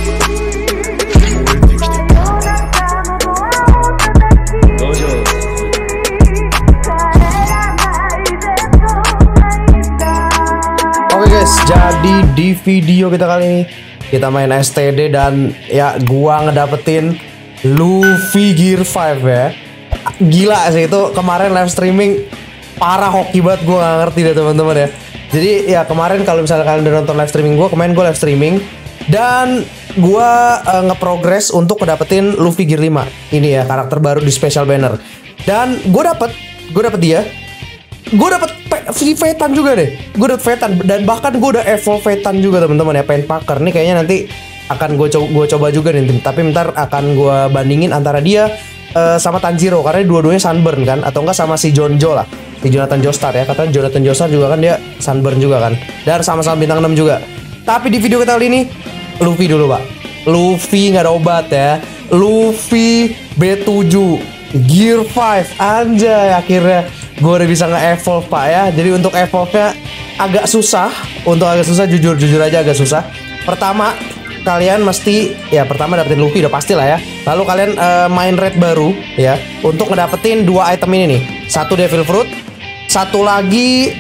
Oke guys, jadi di video kita kali ini kita main STD dan ya gua ngedapetin Luffy Gear 5 ya. Gila sih itu, kemarin live streaming parah, hoki banget, gua nggak ngerti deh teman-teman ya. Jadi ya kemarin kalau misalnya kalian udah nonton live streaming gua, kemarin gua live streaming dan gua ngeprogress untuk ngedapetin Luffy Gear 5. Ini ya karakter baru di special banner. Dan gua dapet dia. Gue dapet Vetan juga deh. Gue dapet Vetan dan bahkan gue udah evolve Vetan juga teman-teman ya. Paint Packer nih kayaknya nanti akan gue coba juga nih. Tapi ntar akan gue bandingin antara dia sama Tanjiro karena dua-duanya sunburn kan, atau enggak sama si Jonjo lah, si Jonathan Joestar ya. Katanya Jonathan Joestar juga kan dia sunburn juga kan, dan sama-sama bintang 6 juga. Tapi di video kita kali ini Luffy dulu pak. Luffy nggak ada obat ya. Luffy B7 Gear 5 anjay, akhirnya gue udah bisa nge-evolve pak ya. Jadi untuk evolve-nya agak susah. Jujur aja agak susah. Pertama kalian mesti ya pertama dapetin Luffy udah pasti lah ya. Lalu kalian main red baru ya untuk ngedapetin dua item ini nih. Satu Devil Fruit, satu lagi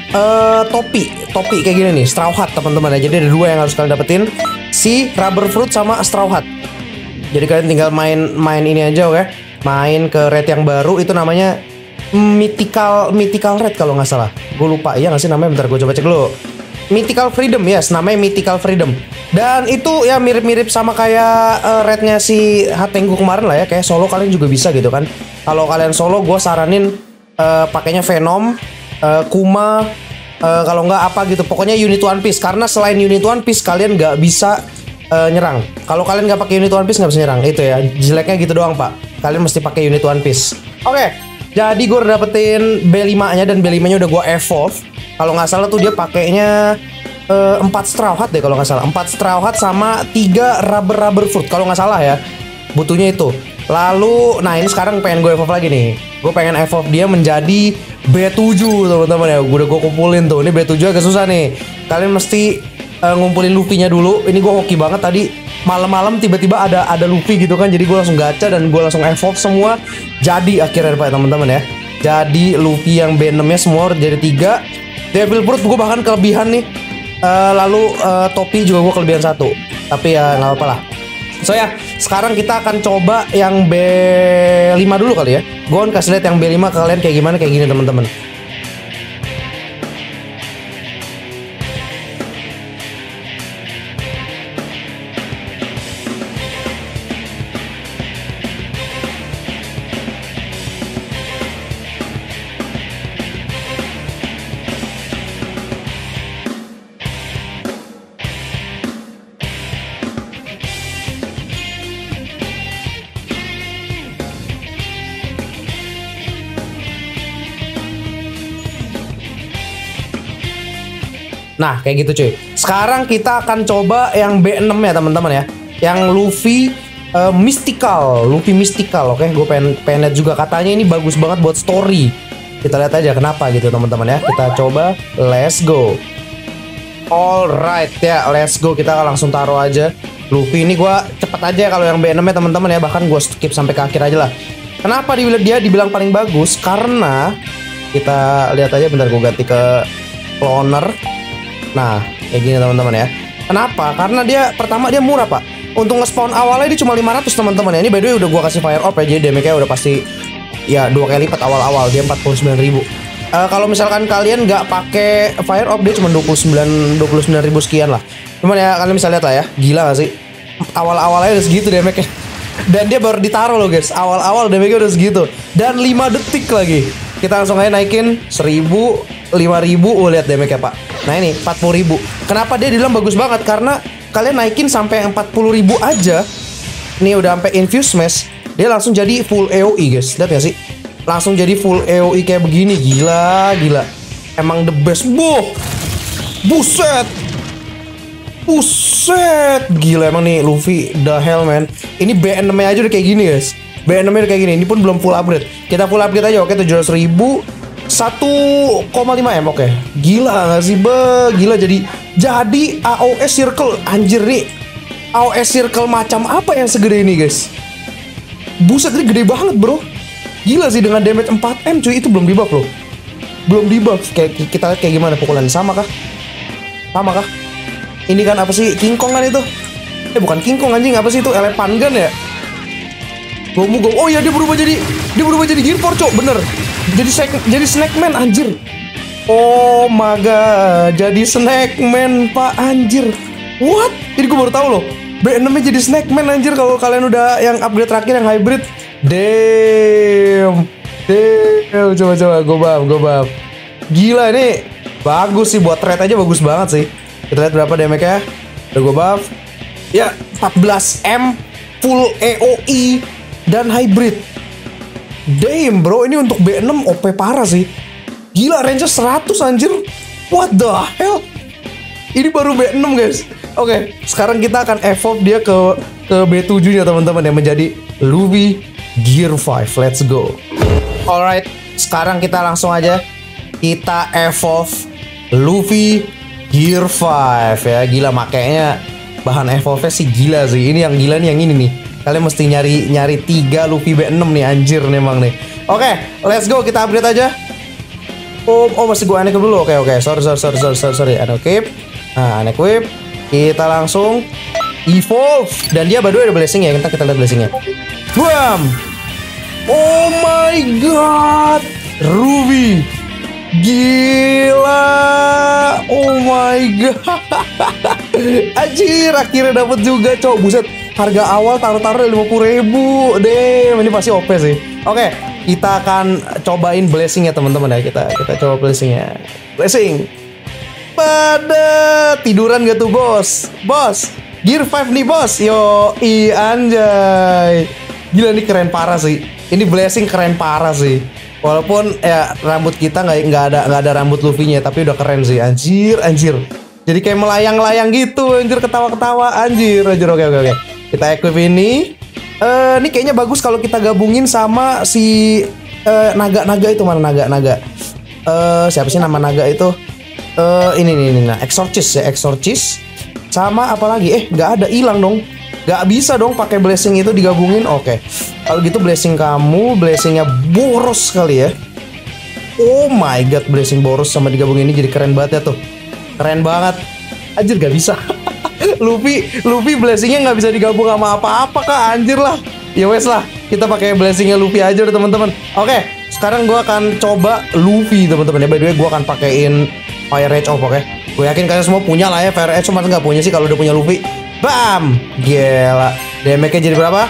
topi kayak gini nih, Straw Hat teman-teman ya. Jadi ada dua yang harus kalian dapetin, si Rubber Fruit sama Straw Hat. Jadi kalian tinggal main ini aja oke. Main ke red yang baru itu namanya Mythical Red kalau nggak salah. Gue lupa ya nggak sih namanya, bentar gue coba cek dulu. Mythical Freedom, yes, namanya Mythical Freedom. Dan itu ya mirip-mirip sama kayak rednya si Hatengu kemarin lah ya. Kayak solo kalian juga bisa gitu kan. Kalau kalian solo gue saranin pakainya Venom, Kuma, kalau nggak apa gitu. Pokoknya unit One Piece, karena selain unit One Piece kalian nggak bisa nyerang. Kalau kalian nggak pakai unit One Piece nggak bisa nyerang. Itu ya jeleknya gitu doang pak. Kalian mesti pakai unit One Piece. Oke. Jadi gue udah dapetin B5-nya dan B5-nya udah gue evolve. Kalau nggak salah tuh dia pakainya 4 Straw Hat deh kalau nggak salah. 4 Straw Hat sama 3 Rubber Fruit kalau nggak salah ya. Butuhnya itu. Lalu, nah ini sekarang pengen gue evolve lagi nih. Gue pengen evolve dia menjadi B7 teman-teman ya. Udah gue kumpulin tuh. Ini B7 agak susah nih. Kalian mesti ngumpulin Luffy-nya dulu. Ini gue hoki banget tadi. Malam-malam tiba-tiba ada Luffy gitu kan. Jadi gue langsung gacha dan gue langsung evolve semua. Jadi akhirnya pak teman-teman ya. Jadi Luffy yang B6-nya semua jadi 3. Devil Fruit gue bahkan kelebihan nih. Lalu topi juga gue kelebihan 1. Tapi ya nggak apa-apa lah. So ya sekarang kita akan coba yang B5 dulu kali ya. Gue akan kasih lihat yang B5 ke kalian kayak gimana, kayak gini teman-teman. Nah kayak gitu cuy. Sekarang kita akan coba yang B6 ya teman-teman ya. Yang Luffy Mystical. Luffy Mystical. Oke, gue pengen lihat juga. Katanya ini bagus banget buat story. Kita lihat aja kenapa gitu teman-teman ya. Kita coba. Let's go. Alright ya, let's go. Kita langsung taruh aja Luffy ini. Gue cepet aja kalau yang B6 ya teman-teman ya. Bahkan gue skip sampai ke akhir aja lah. Kenapa dia dibilang paling bagus? Karena kita lihat aja, bentar gue ganti ke cloner. Nah, kayak gini teman-teman ya. Kenapa? Karena dia pertama dia murah, Pak. Untuk nge-spawn awalnya dia cuma 500 teman-teman ya. Ini by the way udah gua kasih fire orb ya. Jadi damage-nya udah pasti ya 2 kali lipat awal-awal. Dia 49.000. Kalau misalkan kalian nggak pakai fire orb dia cuma 29.000 sekian lah. Cuman ya kalian bisa lihat lah ya. Gila gak sih? Awal-awalnya udah segitu damage-nya. Dan dia baru ditaruh loh guys. Awal-awal damage-nya udah segitu. Dan 5 detik lagi. Kita langsung aja naikin 1000, 5000. Lihat damage-nya pak. Nah ini 40.000. Kenapa dia dibilang bagus banget? Karena kalian naikin sampai 40.000 aja. Nih udah sampai infuse smash. Dia langsung jadi full AOE guys. Lihat gak sih? Langsung jadi full AOE kayak begini. Gila. Emang the best. Buset. Gila emang nih Luffy the hell man. Ini B6 aja udah kayak gini guys. B6 udah kayak gini. Ini pun belum full upgrade. Kita full upgrade aja. Oke 700.000. 1,5 M. Oke. Gila gak sih Gila jadi AOS circle. Anjir nih. AOE circle macam apa yang segede ini guys? Buset, ini gede banget bro. Gila sih, dengan damage 4M cuy. Itu belum di buff loh. Belum di buff. Kayak kita lihat kayak gimana pukulan. Sama kah? Sama kah? Ini kan apa sih? King Kong kan itu? Bukan King Kong anjing. Apa sih itu? Elephant Gun ya? Gomu. Oh iya, dia berubah jadi Gear 4 cok. Bener. Jadi Snackman anjir. Oh my god. Jadi Snackman pak anjir. What? Jadi gue baru tahu loh. B6-nya jadi Snackman anjir. Kalau kalian udah yang upgrade terakhir yang hybrid. Damn. Coba go buff. Gila ini. Bagus sih, buat trade aja bagus banget sih. Kita lihat berapa damage-nya. Udah go buff. Ya 14M full AOE dan hybrid. Damn bro, ini untuk B6 OP parah sih. Gila, range 100 anjir. What the hell. Ini baru B6 guys. Oke, sekarang kita akan evolve dia ke B7 nya teman-teman, yang menjadi Luffy Gear 5. Let's go. Alright, sekarang kita langsung aja kita evolve Luffy Gear 5 ya. Gila, makanya bahan evolve sih gila sih. Ini yang gila nih, yang ini nih. Kalian mesti nyari 3 Luffy B6 nih, anjir nih emang nih. Oke, let's go, kita upgrade aja. Oh masih gue unequip dulu. Oke. Sorry. Unequip. Nah, unequip. Kita langsung evolve. Dan dia baru ada blessing ya. Kita lihat blessingnya. Bam. Oh my god. Ruby. Gila. Oh my god. Anjir, akhirnya dapat juga cok. Buset. Harga awal taruh-taruh 50.000. Damn, ini pasti OP sih. Oke, kita akan cobain blessing ya teman-teman ya. Kita coba blessingnya. Blessing. Pada tiduran gak tuh bos? Bos, Gear 5 nih bos. Yo, anjay. Gila, ini keren parah sih. Ini blessing keren parah sih. Walaupun ya rambut kita nggak ada rambut Luffy-nya, tapi udah keren sih. Anjir. Jadi kayak melayang-layang gitu, anjir, ketawa-ketawa, anjir. Oke. Kita equip ini. Ini kayaknya bagus kalau kita gabungin sama si naga-naga itu. Mana naga? Siapa sih nama naga itu? Ini. Nah, Exorcist. Sama apa lagi? Nggak ada, hilang dong. Nggak bisa dong pakai blessing itu digabungin. Oke. Kalau gitu blessing kamu, blessingnya boros kali ya. Oh my god, blessing boros sama digabungin ini jadi keren banget ya tuh. Keren banget. Anjir, gak bisa. Luffy blessingnya nggak bisa digabung sama apa-apa kak, anjir lah. Ya wes lah, kita pakai blessingnya Luffy aja udah teman-teman. Oke, sekarang gue akan coba Luffy teman-teman ya. By the way, gue akan pakein Fire Edge off, oke. Gue yakin kalian semua punya lah ya Fire Edge, cuma nggak punya sih kalau udah punya Luffy. Bam, gila. Damage-nya jadi berapa?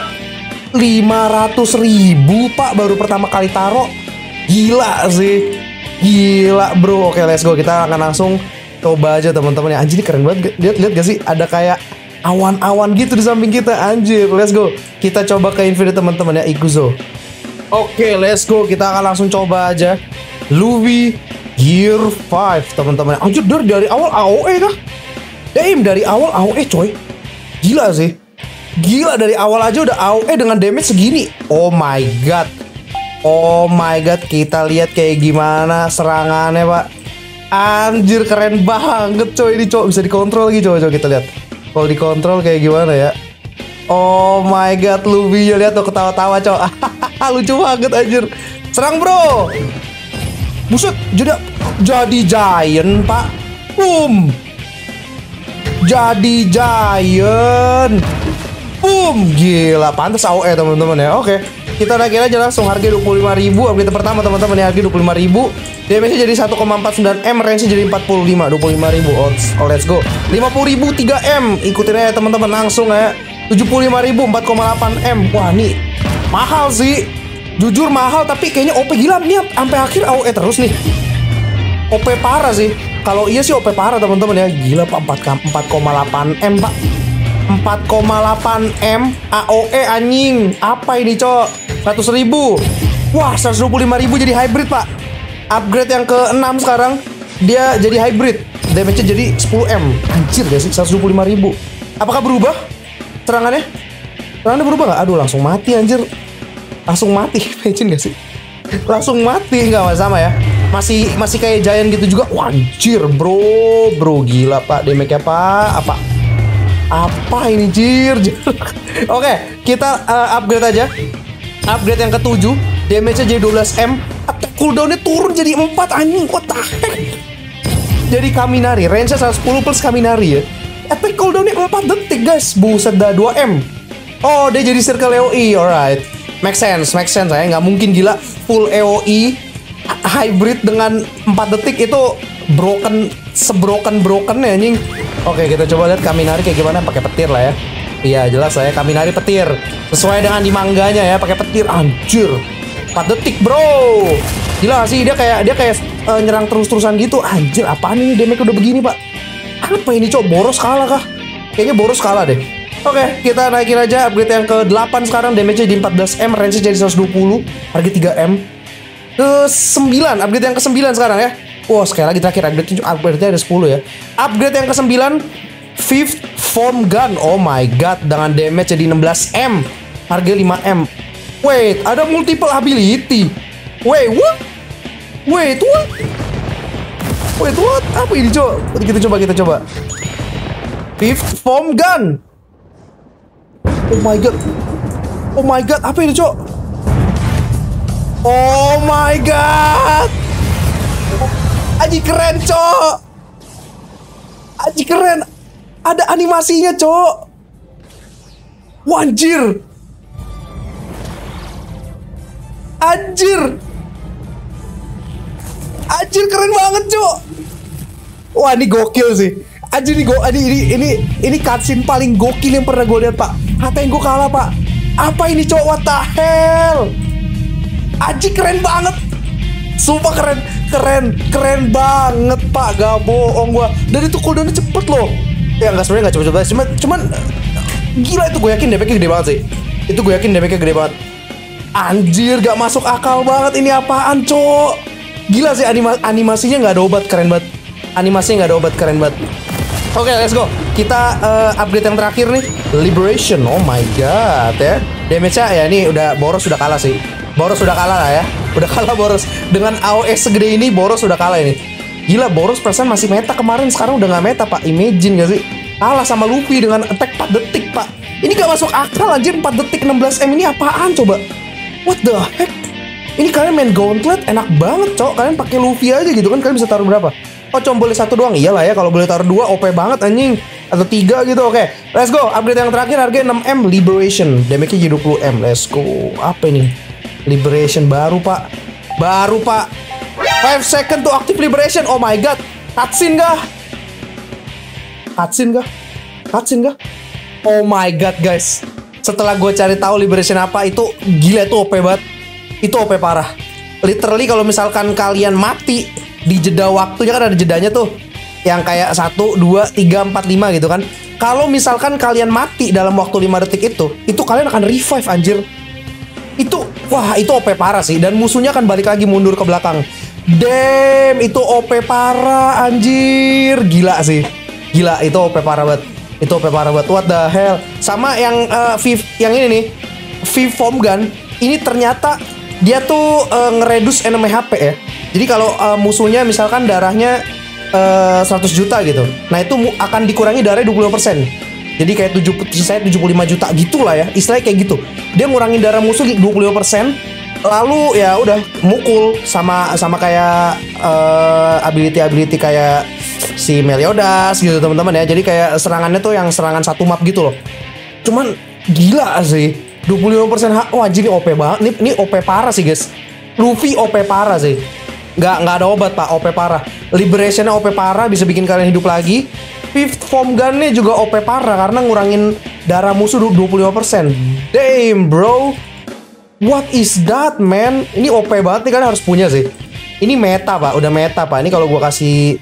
500.000 pak, baru pertama kali taro. Gila sih, gila bro. Oke, let's go, kita akan langsung coba aja teman-teman ya. Anjir, ini keren banget. Lihat gak sih? Ada kayak awan-awan gitu di samping kita. Anjir, let's go. Kita coba ke Infinite teman-teman ya, Ikuzo. Oke, let's go. Kita akan langsung coba aja Luffy Gear 5 teman-teman. Anjir, dari awal AOE kah? Damn, dari awal AOE coy. Gila sih. Gila, dari awal aja udah AOE dengan damage segini. Oh my god. Kita lihat kayak gimana serangannya pak. Anjir, keren banget coy. Ini coy bisa dikontrol lagi. Coba kita lihat. Kalau dikontrol kayak gimana ya. Oh my god, Luffy ya, lihat tuh ketawa-tawa coy. Lucu banget anjir. Serang bro. Buset, jadi giant pak. Boom. Jadi giant. Boom. Gila, pantas AOE teman-teman ya. Oke, kita naikin aja langsung harga 25.000. Update pertama teman-teman ya, harga 25.000. Damage-nya jadi 1,49M, range-nya jadi 45, 25.000. Oh, let's go. 50.000 3M. Ikutin aja teman-teman langsung ya. 75.000 4,8M. Wah, nih mahal sih. Jujur mahal, tapi kayaknya OP gila nih, sampai akhir AOE terus nih. OP parah sih. Kalau iya sih OP parah teman-teman ya. Gila pak, 4,8M pak. 4,8M AOE anjing. Apa ini cok? 100.000. Wah, 125.000 jadi hybrid pak. Upgrade yang ke-6 sekarang dia jadi hybrid. Damage-nya jadi 10M. Anjir gak sih? 125.000. Apakah berubah serangannya? Serangannya berubah gak? Aduh, langsung mati anjir. Langsung mati. Imagine gak sih? Langsung mati. Nggak sama ya. Masih kayak giant gitu juga. Wah, anjir bro. Bro gila pak. Damage-nya pak. Apa? Apa ini jir? Oke, kita upgrade aja. Upgrade yang ke-7, damage-nya jadi 12M, attack cooldown-nya turun jadi 4 anjing. What the heck? Jadi Kaminari, range-nya 110 plus Kaminari ya. Attack cooldown-nya 4 detik guys. Buset dah 2M. Oh, dia jadi circle AOE, alright. Make sense saya nggak mungkin gila full AOE hybrid dengan 4 detik itu broken ya anjing. Oke, kita coba lihat Kaminari kayak gimana pakai petir lah ya. Iya, jelas saya Kaminari petir. Sesuai dengan di mangganya ya, pakai petir. Anjir. 4 detik, bro. Gila sih, dia kayak nyerang terus-terusan gitu. Anjir, apaan ini damage udah begini, Pak? Apa ini, Cok? Boros kalah kah? Kayaknya boros kalah deh. Oke, kita naikin aja upgrade yang ke-8 sekarang, damage-nya di 14M, range-nya jadi 120, harga 3M. Ke-9, upgrade yang ke-9 sekarang ya. Wah, sekali lagi terakhir upgrade-nya ada 10 ya. Upgrade yang ke-9, Fifth Foam Gun. Oh my god, dengan damage jadi 16M, harga 5M. Wait, ada multiple ability. Wait, what? Apa ini, Cok? Kita coba. Fifth Foam Gun. Oh my god, apa ini, Cok? Oh my god. Aji keren, Cok. Aji keren. Ada animasinya, Cok. Wanjir. Anjir keren banget, Cok. Wah, ini gokil sih. Anjir, ini cutscene paling gokil yang pernah gue lihat, Pak. Hatain gue kalah, Pak. Apa ini, Cok? What the hell? Anjir keren banget. Sumpah keren banget, Pak. Gak bohong gua. Dan itu cooldownnya cepet loh. Ya nggak, sebenarnya nggak cepet-cepet. Cuman gila, itu gue yakin damage-nya gede banget sih. Anjir, gak masuk akal banget. Ini apaan, Cok? Gila sih, animasinya nggak ada obat, keren banget. Oke, let's go. Kita upgrade yang terakhir nih, Liberation. Oh my god ya. Damage-nya ya ini udah Boros sudah kalah sih. Boros sudah kalah lah ya. Udah kalah Boros. Dengan AOS segede ini Boros sudah kalah ini. Gila, Boros perasaan masih meta kemarin, sekarang udah nggak meta, Pak. Imagine gak sih? Kalah sama Luffy dengan attack 4 detik, Pak. Ini gak masuk akal anjir, 4 detik 16M ini apaan coba? What the heck? Ini kalian main Gauntlet enak banget, Cok. Kalian pakai Luffy aja gitu kan, kalian bisa taruh berapa? Oh, cuma boleh 1 doang. Iyalah ya, kalau boleh taruh 2 OP banget anjing. Atau 3 gitu. Oke, let's go. Upgrade yang terakhir harga 6M, Liberation. Damage-nya jadi 20M. Let's go. Apa ini? Liberation baru, Pak. 5 second to active Liberation. Oh my god. Cutscene kah? Oh my god, guys. Setelah gue cari tahu Liberation apa, itu gila, itu OP banget. Itu OP parah. Literally kalau misalkan kalian mati di jeda waktunya, kan ada jedanya tuh, yang kayak 1, 2, 3, 4, 5 gitu kan. Kalau misalkan kalian mati dalam waktu 5 detik itu kalian akan revive anjir. Itu, wah, itu OP parah sih. Dan musuhnya akan balik lagi mundur ke belakang. Damn, itu OP parah anjir. Gila sih. Gila, itu OP parah banget. What the hell. Sama yang yang ini nih, Fifth Foam Gun. Ini ternyata dia tuh ngereduce enemy HP ya. Jadi kalau musuhnya misalkan darahnya 100 juta gitu, nah itu akan dikurangi darahnya 20%. Jadi kayak 75 juta gitu lah ya, istilahnya kayak gitu. Dia ngurangin darah musuh 25%. Lalu ya udah mukul sama kayak ability kayak si Meliodas gitu teman-teman ya. Jadi kayak serangannya tuh yang serangan satu map gitu loh. Cuman gila sih, 25% wah anjir, ini OP banget. Ini OP parah sih guys. Luffy OP parah sih. Nggak ada obat, Pak. OP parah. Liberationnya OP parah, bisa bikin kalian hidup lagi. Fifth Foam Gun-nya juga OP parah karena ngurangin darah musuh 25%. Damn, bro. What is that, man? Ini OP banget nih, kalian harus punya sih. Ini meta, Pak. Udah meta, Pak. Ini kalau gua kasih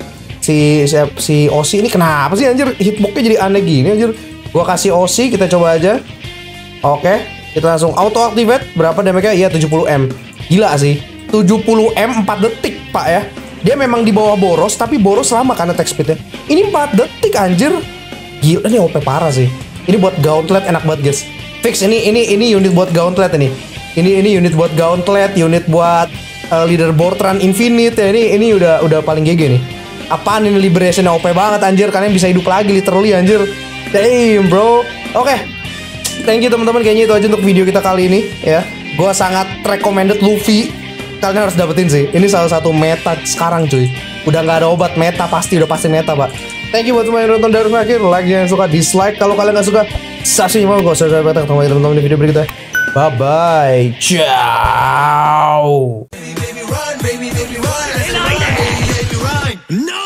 si Osi ini, kenapa sih anjir hitboxnya jadi aneh gini anjir. Gua kasih Osi, kita coba aja. Oke, kita langsung auto activate. Berapa damage-nya? Iya, 70M. Gila sih. 70M 4 detik, Pak ya. Dia memang di bawah Boros, tapi Boros lama kan attack speed-nya. Ini 4 detik anjir. Gila, ini OP parah sih. Ini buat Gauntlet enak banget, guys. Fix, ini unit buat Gauntlet ini. Ini unit buat Gauntlet, unit buat leaderboard run infinite ya. Ini udah paling GG nih. Apaan ini Liberation OP banget anjir. Kalian bisa hidup lagi literally anjir. Damn bro. Oke. Thank you teman-teman, kayaknya itu aja untuk video kita kali ini ya. Gua sangat recommended Luffy. Kalian harus dapetin sih. Ini salah satu meta sekarang cuy. Udah nggak ada obat, meta pasti, udah pasti meta pak. Thank you buat semua yang nonton dari akhir. Like yang suka, dislike. Kalau kalian nggak suka, subscribe mau gue subscribe. Ketemu lagi teman-teman di video berikutnya. Bye bye. Ciao. Baby, run, baby, run. No!